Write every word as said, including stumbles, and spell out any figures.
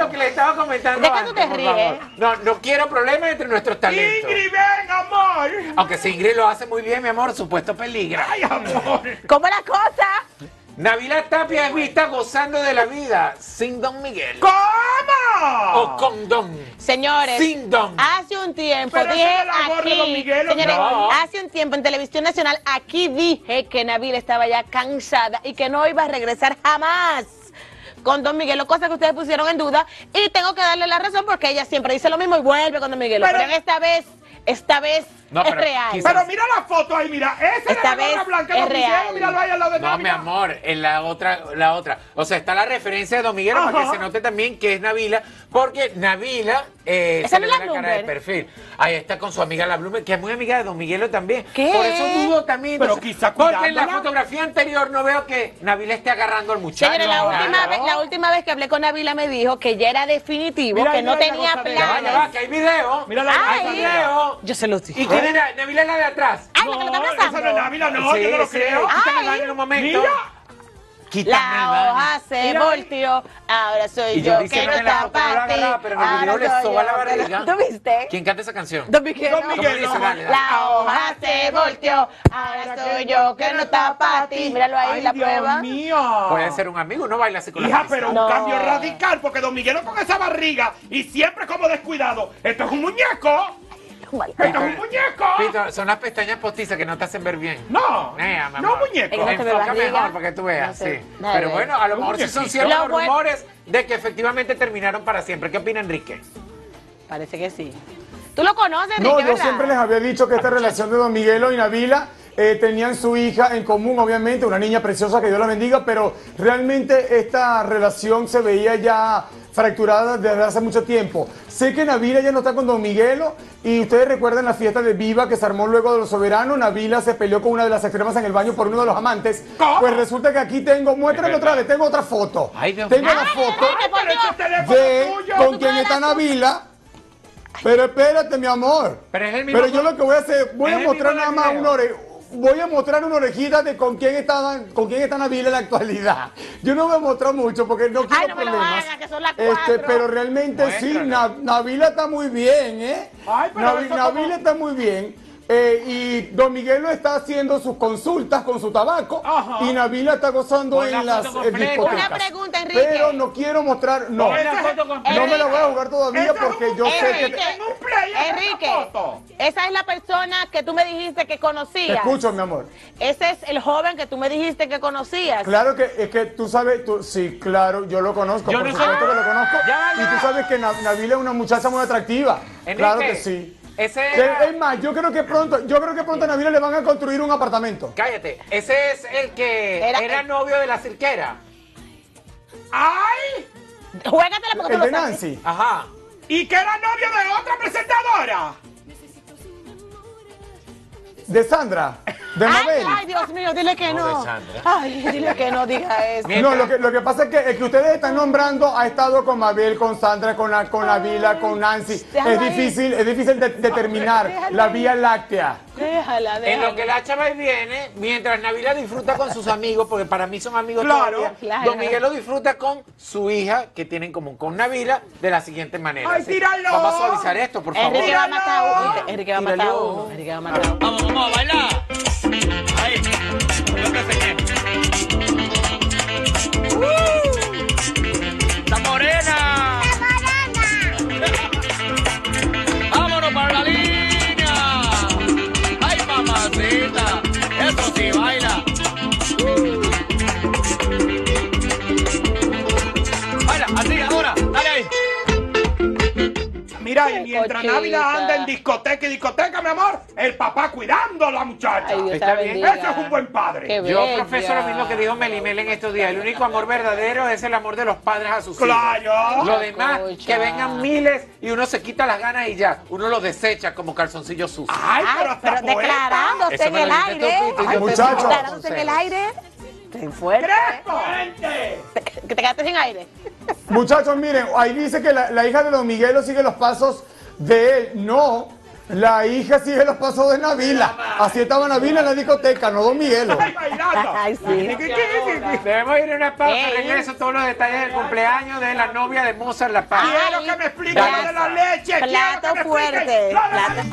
Lo que le estaba comentando ¿De qué antes, tú te por ríes? favor. No, no quiero problemas entre nuestros talentos. Ingrid, ven, amor. Aunque si Ingrid lo hace muy bien, mi amor, supuesto peligro. Ay, amor. ¿Cómo la cosa? Nabila Tapia es vista gozando de la vida sin Don Miguel. ¿Cómo? O con Don. Señores, Sin Don. hace un tiempo Pero dije esa es la labor de aquí, Don Miguel, señores, no. hace un tiempo en Televisión Nacional, aquí dije que Nabila estaba ya cansada y que no iba a regresar jamás con Don Miguelo, cosa que ustedes pusieron en duda, y tengo que darle la razón porque ella siempre dice lo mismo y vuelve con Don Miguelo, pero, Pero- pero esta vez, esta vez No, es pero real. quizás- Pero mira la foto ahí, mira. Esa Esta es la gorra vez blanca. es Don Miguel, real. míralo ahí al lado de No, mi Nabila. amor, en la otra, la otra. O sea, está la referencia de Don Miguel para que Ajá. se note también que es Nabila, porque Nabila eh, Esa se no le es ve la la cara de Bloomberg. perfil. Ahí está con su amiga la Blume, que es muy amiga de Don Miguelo también. ¿Qué? Por eso dudo también. Pero entonces, quizá porque en la cuidándola. fotografía anterior no veo que Nabila esté agarrando al muchacho. Señores, la, No, última nada. vez, la última vez que hablé con Nabila me dijo que ya era definitivo, Mira, que mira no la tenía gozadera. Ya va, planes. ya va, que hay video. Mira la Ay. Hay video. Yo se los dije. ¿Y quién era? Nabila es la de atrás. Ay, la que lo está No, abrazando. esa no es Nabila, no, yo no lo Sí, creo. sí, quítame el Ay. baño en un momento. Mira. Quítame el La baño. hoja se Mira. volteó, ahora soy Y yo, yo que diciendo no que en la está foto no la para ti. agarraba, pero en el video le ahora soy soba la yo, que barriga. no- ¿Tú viste? ¿Quién canta esa canción? Don Miguelo. Don Miguel, dice? no. Dale, dale. La hoja se volteó, ahora soy yo, que no está para ti. Míralo ahí, Ay, la Dios prueba. mío. Puede ser un amigo, no baila así con la Hija, artista. pero un No. cambio radical, porque Don Miguelo con esa barriga y siempre como descuidado. Esto es un muñeco. Esto es un muñeco. Pito, son las pestañas postizas que no te hacen ver bien. No, Nea, mi no amor. muñeco. Es que no se ve Enfoca barriga. mejor para que tú veas, No sé. sí. Nada Pero de bueno, a lo Un mejor sí son muñequito. ciertos Lo los bueno- rumores de que efectivamente terminaron para siempre. ¿Qué opina Enrique? Parece que sí. ¿Tú lo conoces, No, Enrique, yo verdad? siempre les había dicho que esta relación de Don Miguelo y Nabila eh, tenían su hija en común, obviamente, una niña preciosa, que Dios la bendiga, pero realmente esta relación se veía ya fracturada desde hace mucho tiempo. Sé que Nabila ya no está con Don Miguelo y ustedes recuerdan la fiesta de Viva que se armó luego de los soberanos. Nabila se peleó con una de las extremas en el baño por uno de los amantes. ¿Cómo? Pues resulta que aquí tengo, muéstrame otra vez, tengo otra foto. Ay, Dios tengo mío. la Ay, foto Enrique, por Pero Dios. este teléfono de tuyo. con quien está Nabila. Pero espérate, mi amor. Pero es el mismo. Pero yo lo que voy a hacer, voy Es a el mostrar mismo nada más video. una oreja. Voy a mostrar una orejita de con quién estaban, con quién está Nabila en la actualidad. Yo no voy a mostrar mucho porque no quiero Ay, no me lo problemas. hagas, que son las Este, cuatro. pero realmente sí, Muéstralo. Na- Nabila está muy bien, ¿eh? Ay, pero Nabi- eso Nabila como- está muy bien. Eh, y Don Miguelo está haciendo sus consultas con su tabaco Ajá. y Nabila está gozando Pon la en las foto eh, completa. discotecas. Una pregunta, Enrique. Pero no quiero mostrar, no. Pon la Ese- foto completa. No me la voy a jugar todavía Ese es porque un- yo sé que... Enrique, En un play, esa Enrique, foto. esa es la persona que tú me dijiste que Te conocías. escucho, mi amor. Ese es el joven que tú me dijiste que conocías. Claro que es que tú sabes, tú, sí, claro, yo lo conozco, Yo por no supuesto sé- que lo conozco. Ya, Y ya. tú sabes que Na- Nabila es una muchacha muy atractiva. Enrique, Claro que sí. Ese Que- era- Es más, yo creo que pronto, yo creo que pronto a Nabila le van a construir un apartamento. Cállate. Ese es el que Era- era, novio de la cirquera. ¡Ay! Juégatela porque El tú de lo sabes. Nancy. Ajá. ¿Y que era novio de otra presentadora? De Sandra. De Ay, Mabel. ay, Dios mío, dile que No, no. de Sandra. Ay, dile que no diga eso. Mira. No, lo que, lo que pasa es que, es que ustedes están nombrando, ha estado con Mabel, con Sandra, con, la- con Nabila, con Nancy. déjalo Es ahí. difícil, es difícil de- determinar Déjalo la ahí. vía láctea. Déjala, En déjala. lo que la chava ahí viene, mientras Nabila disfruta con sus amigos, porque para mí son amigos Claro, todavía, claro. Don Miguel lo disfruta con su hija, que tiene en común con Nabila, de la siguiente manera. ¡Ay, ¿sí? tíralo! Vamos a suavizar esto, por favor. Enrique va a matar a uno. Tíralo. Enrique va a matar a Tíralo. uno. Enrique va a matar a uno. Vamos, vamos a bailar. Ahí. Yo que sé qué. ¡Uh! ¡La morena! ¡Vámonos para la línea! ¡Ay, mamacita! Eso sí, baila. ¡Uh! Baila, así, ahora. Dale ahí. Mira, y Qué mientras cochita. Nabila anda en discoteca y discoteca, mi amor, el papá cuidando a la muchacha. Ay, Dios te Está la bien. bendiga. Ese es un buen padre. Qué Yo bella. profeso lo mismo que dijo Melimel en estos días. El único amor verdadero es el amor de los padres a sus hijos. Claro. Lo demás, Cocha. que vengan miles y uno se quita las ganas y ya. Uno los desecha como calzoncillo sucio. Ay, Ay, pero hasta pero poeta. declarándose Eso en me el lo dijiste tú, aire. Pito, y Ay, yo te muchacho. digo Declarándose en el consejos. aire. Ten fuerte. ¡Crespo! ¡Gente! Que te quedaste sin aire. Muchachos, miren, ahí dice que la, la hija de Don Miguelo sigue los pasos de él. No, La hija sigue los pasos de Nabila. Así estaba Nabila en la discoteca, no Don Miguelo. Ay, bailando. Ay, sí. Debemos ir a una pausa, Ey. regreso todos los detalles del cumpleaños de la novia de Mozart La Paz. Quiero que me expliquen lo de la leche. Quiero que Plato me expliquen fuerte. lo de la Plato